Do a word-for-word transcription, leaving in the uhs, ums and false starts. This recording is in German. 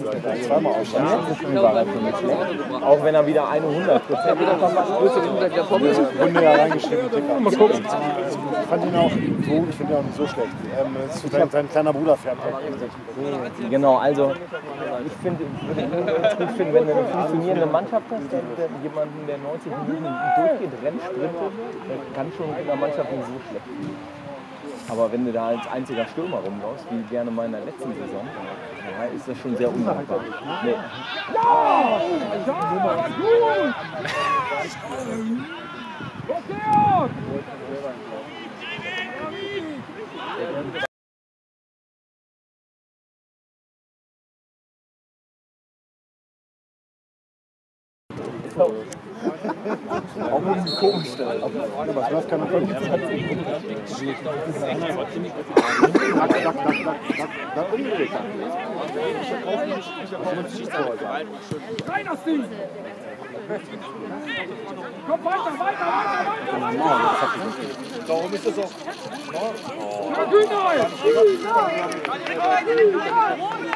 zweimal ausschalten. War er für mich schlecht. Auch wenn er wieder eine hundert Prozent Runde da reingeschrieben hat. Mal gucken. Ich fand ihn auch so, ich finde ihn auch nicht so schlecht. Ähm, sein, sein kleiner Bruder fährt halt. Genau, also ich finde, würde ich gut finden, wenn du eine funktionierende Mannschaft hast, der, der, jemanden, der neunzig Minuten durchgeht, rennt, sprintet, der kann schon in der Mannschaft nicht so schlecht. Aber wenn du da als einziger Stürmer rumläufst, wie gerne mal in der letzten Saison, ja, ist das schon sehr undankbar. Nee. Ja! Auch ein bisschen komisch, aber es läuft keiner von. Rein das Ding! Komm weiter, weiter, weiter, weiter! Warum ist das so? Ja, Kühnlein!